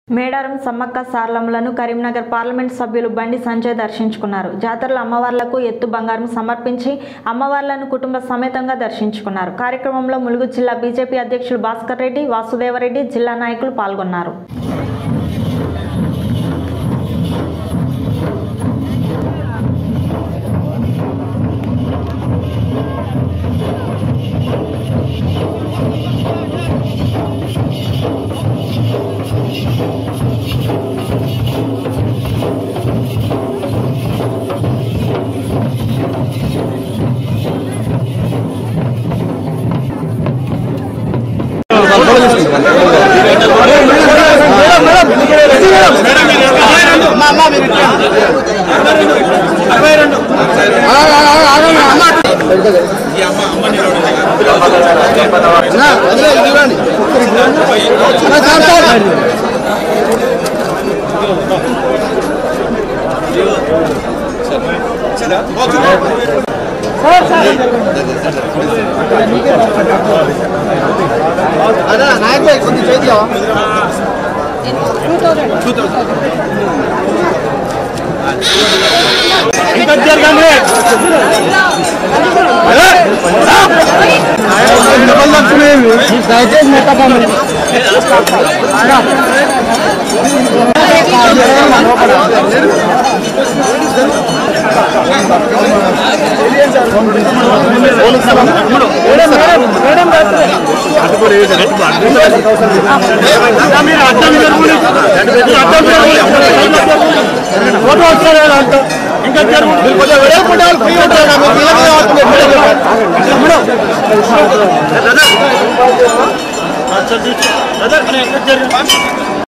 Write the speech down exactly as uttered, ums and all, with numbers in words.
మేడారం సమ్మక్క సారలమ్మలను కరీంనగర్ పార్లమెంట్ సభ్యులు బండి సంజయ్ దర్శించుకున్నారు. జాతరలో అమ్మవార్లకు ఎత్తు బంగారం సమర్పించి అమ్మవార్లను కుటుంబ సమేతంగా దర్శించుకున్నారు. కార్యక్రమంలో ములుగు జిల్లా బీజేపీ అధ్యక్షులు భాస్కర్ రెడ్డి, వాసుదేవరెడ్డి, జిల్లా నాయకులు పాల్గొన్నారు. ఇంకా